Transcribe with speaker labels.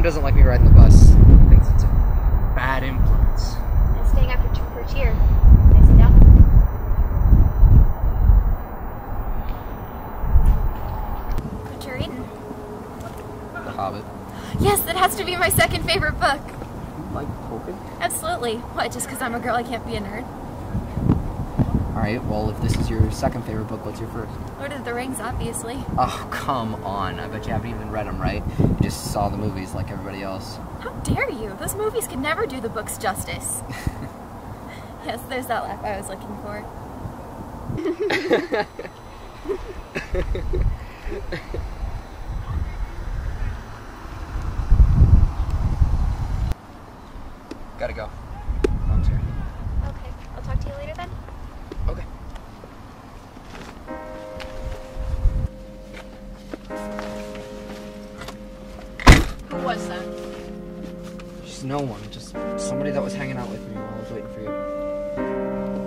Speaker 1: mom doesn't like me riding the bus. Thinks it's a bad influence.
Speaker 2: I'm staying after for cheer. Can I sit down? What you reading?
Speaker 1: The Hobbit.
Speaker 2: Yes, it has to be my second favorite book.
Speaker 1: You like Tolkien?
Speaker 2: Absolutely. What, just because I'm a girl I can't be a nerd?
Speaker 1: Alright, well, if this is your second favorite book, what's your first?
Speaker 2: Lord of the Rings, obviously.
Speaker 1: Oh, come on. I bet you haven't even read them, right? You just saw the movies like everybody else.
Speaker 2: How dare you? Those movies can never do the books justice. Yes, there's that laugh I was looking for.
Speaker 1: Gotta go. I'm sorry.
Speaker 2: Okay, I'll talk to you later then.
Speaker 1: Okay.
Speaker 2: Who was that?
Speaker 1: Just no one. Just somebody that was hanging out with me while I was waiting for you.